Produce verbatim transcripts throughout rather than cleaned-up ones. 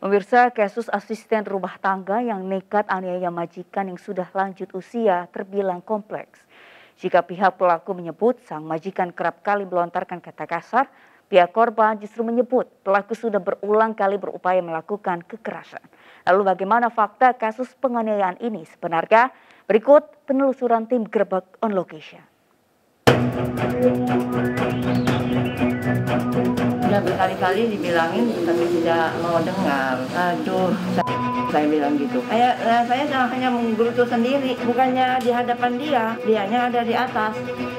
Pemirsa, kasus asisten rumah tangga yang nekat aniaya majikan yang sudah lanjut usia terbilang kompleks. Jika pihak pelaku menyebut sang majikan kerap kali melontarkan kata kasar, pihak korban justru menyebut pelaku sudah berulang kali berupaya melakukan kekerasan. Lalu bagaimana fakta kasus penganiayaan ini sebenarnya? Berikut penelusuran tim Gerbek on Location. Udah berkali-kali dibilangin tapi tidak mau dengar. Aduh, saya, saya bilang gitu. Saya, saya hanya menggerutu sendiri, bukannya di hadapan dia, dianya ada di atas.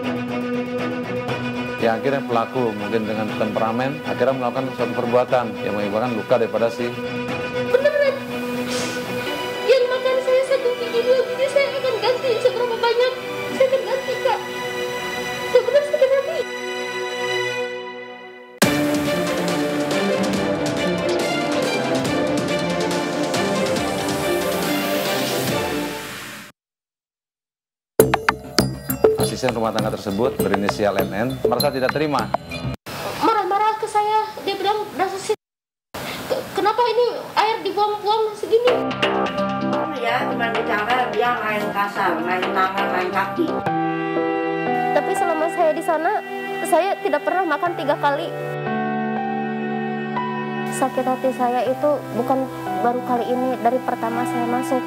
Ya akhirnya pelaku mungkin dengan temperamen akhirnya melakukan suatu perbuatan yang menyebabkan luka daripada si. Beneran, yang makan saya satu biji dua biji saya akan ganti seberapa banyak saya akan ganti kak. Sebenarnya sakit hati. Asisten rumah tangga tersebut berinisial N N merasa tidak terima. Marah-marah ke saya, dia bilang, "Dasar kenapa ini air dibuang-buang segini?" Oh ya, cuma bicara dia main kasar, main tangan, main kaki. Tapi selama saya di sana, saya tidak pernah makan tiga kali. Sakit hati saya itu bukan baru kali ini, dari pertama saya masuk.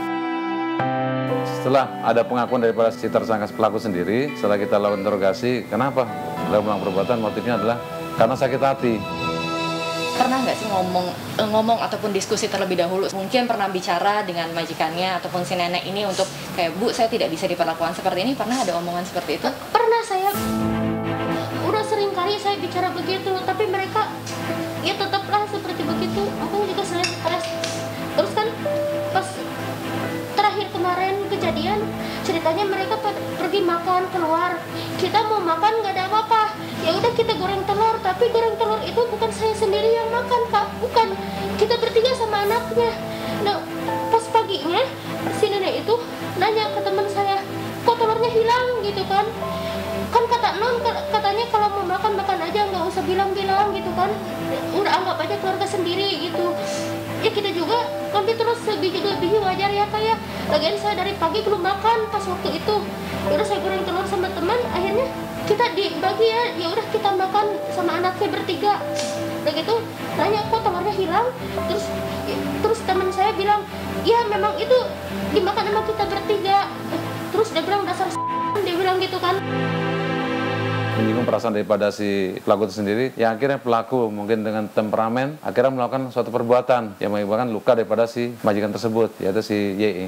Setelah ada pengakuan daripada si tersangka pelaku sendiri, setelah kita lakukan interogasi, kenapa beliau melakukan perbuatan, motifnya adalah karena sakit hati. Pernah nggak sih ngomong ngomong ataupun diskusi terlebih dahulu? Mungkin pernah bicara dengan majikannya ataupun si nenek ini untuk kayak, "Bu, saya tidak bisa diperlakukan seperti ini." Pernah ada omongan seperti itu? Pernah, saya udah sering kali saya bicara begitu, tapi mereka ya tetaplah seperti begitu. Aku juga sering stres. Terus kan pas terakhir kemarin kejadian, ceritanya mereka pergi makan keluar. Kita mau makan nggak ada apa-apa. Ya udah kita goreng telur, tapi goreng telur itu bukan saya sendiri yang makan, Kak. Bukan. Kita bertiga sama anaknya. Nah, pas paginya si nenek itu nanya ke teman saya, "Kok telurnya hilang?" gitu kan. Kan kata non, katanya kalau mau makan makan aja, nggak usah bilang-bilang gitu kan. Udah anggap aja keluarga sendiri gitu. Ya kita juga ngambil terus sebiji-biji wajar ya Kak ya. Lagian saya dari pagi belum makan pas waktu itu. Terus saya goreng telur sama teman, akhirnya kita dibagi ya. Ya udah kita makan sama anaknya bertiga. Udah gitu nanya, "Kok telurnya hilang?" Terus ya, terus teman saya bilang, "Ya memang itu dimakan sama kita bertiga." Terus dia bilang, "Dasar s**", dia bilang gitu kan. Menyinggung perasaan daripada si pelaku itu sendiri, yang akhirnya pelaku mungkin dengan temperamen akhirnya melakukan suatu perbuatan yang menyebabkan luka daripada si majikan tersebut, yaitu si Y I.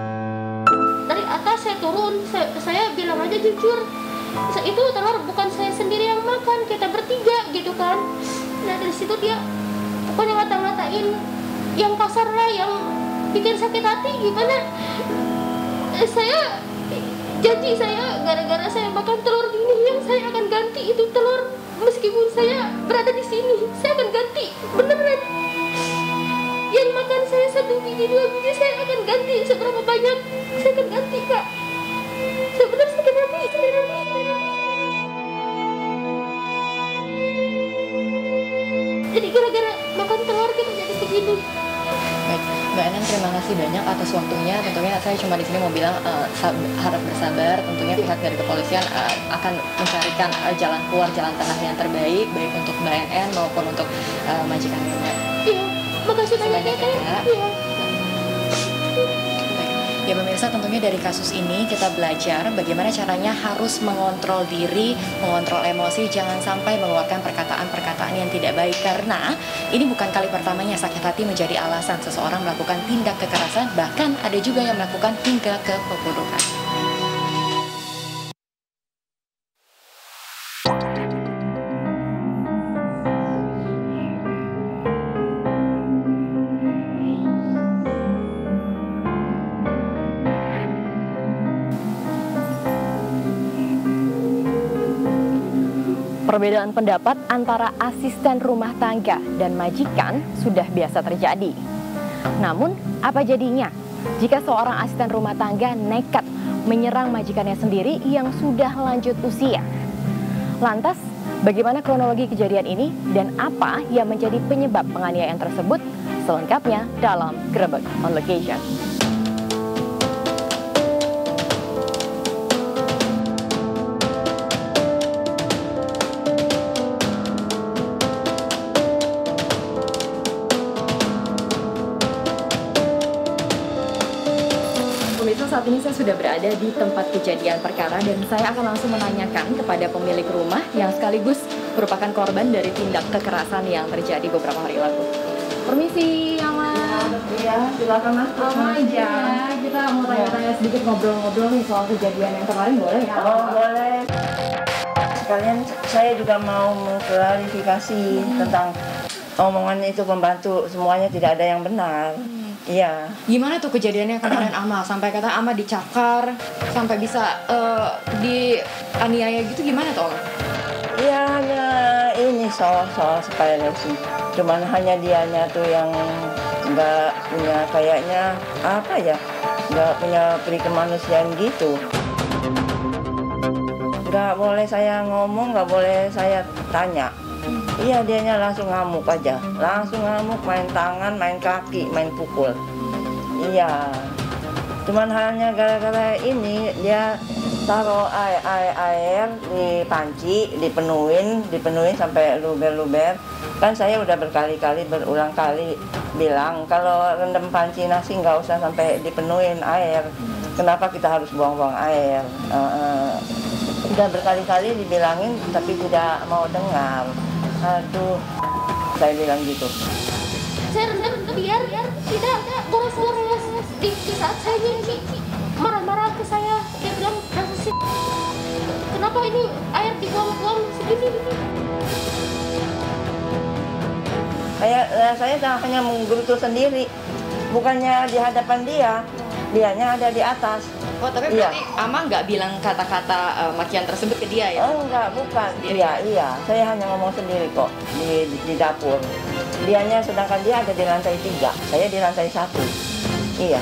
Dari atas saya turun, saya, saya bilang aja jujur, itu telur bukan saya sendiri yang makan, kita bertiga gitu kan. Nah dari situ dia pokoknya ngata-ngatain yang kasar lah, yang bikin sakit hati gimana. Eh, saya janji saya gara-gara saya makan telur gini, yang saya akan ganti itu telur meskipun saya berada di sini, saya akan ganti beneran. Yang makan saya satu biji dua biji saya akan ganti seberapa banyak saya akan ganti Kak. Sebenarnya sakit hati, sakit hati. Jadi gara-gara makan telur kita jadi begini. Baik, Mbak Enen, terima kasih banyak atas waktunya. Tentunya saya cuma di sini mau bilang uh, harap bersabar. Tentunya pihak dari kepolisian uh, akan mencarikan uh, jalan keluar, jalan tengah yang terbaik, baik untuk Mbak Enen maupun untuk uh, majikan Mbak. Iya, makasih banyak ya Kak. Iya. Ya pemirsa, tentunya dari kasus ini kita belajar bagaimana caranya harus mengontrol diri, mengontrol emosi, jangan sampai mengeluarkan perkataan-perkataan yang tidak baik. Karena ini bukan kali pertamanya sakit hati menjadi alasan seseorang melakukan tindak kekerasan, bahkan ada juga yang melakukan hingga ke pembunuhan. Perbedaan pendapat antara asisten rumah tangga dan majikan sudah biasa terjadi. Namun, apa jadinya jika seorang asisten rumah tangga nekat menyerang majikannya sendiri yang sudah lanjut usia? Lantas, bagaimana kronologi kejadian ini dan apa yang menjadi penyebab penganiayaan tersebut? Selengkapnya dalam Grebek on Location. Pemirsa, saat ini saya sudah berada di tempat kejadian perkara dan saya akan langsung menanyakan kepada pemilik rumah yang sekaligus merupakan korban dari tindak kekerasan yang terjadi beberapa hari lalu. Permisi, Ama. Iya, silakan masuk. Ama aja. Kita mau tanya-tanya sedikit, ngobrol-ngobrol nih soal kejadian yang kemarin, boleh ya? Oh, boleh. Sekalian saya juga mau mengklarifikasi tentang omongan itu pembantu, semuanya tidak ada yang benar. Iya. Gimana tuh kejadiannya kemarin Ama? Sampai kata Ama dicakar, sampai bisa uh, dianiaya gitu, gimana tuh Ama? Iya, hanya ini soal-soal sepele sih. Cuman hanya dianya tuh yang nggak punya, kayaknya apa ya, nggak punya peri kemanusiaan gitu. Nggak boleh saya ngomong, nggak boleh saya tanya. Iya, dianya langsung ngamuk aja, langsung ngamuk, main tangan, main kaki, main pukul. Iya, cuman hanya gara-gara ini dia taruh air, air, air di panci, dipenuhin, dipenuhin sampai luber-luber. Kan saya udah berkali-kali, berulang kali bilang kalau rendam panci nasi nggak usah sampai dipenuhin air. Kenapa kita harus buang-buang air? Uh, uh, udah berkali-kali dibilangin tapi tidak mau dengar. Aduh, saya bilang gitu. Saya rendam biar tidak boros-boros di, di saat saya nyanyi marah-marah ke saya. Dia bilang, kenapa ini air dibuang-buang segini? Saya, saya hanya menggerutu sendiri, bukannya di hadapan dia, dianya ada di atas. Oh, tapi iya. berarti Ama nggak bilang kata-kata uh, makian tersebut ke dia ya? Oh, enggak, bukan. Iya, iya. Saya hanya ngomong sendiri kok di, di, di dapur. Dianya, sedangkan dia ada di lantai tiga, saya di lantai satu. Iya.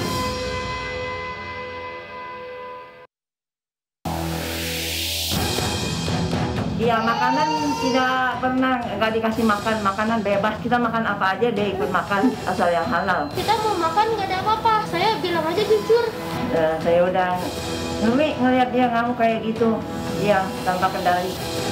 Iya, makanan tidak pernah nggak dikasih makan, makanan bebas. Kita makan apa aja, dia ikut makan asal yang halal. Kita mau makan nggak ada apa-apa, saya bilang aja jujur. Uh, saya udah ngeri ngelihat dia ngamuk kayak gitu, dia tanpa kendali.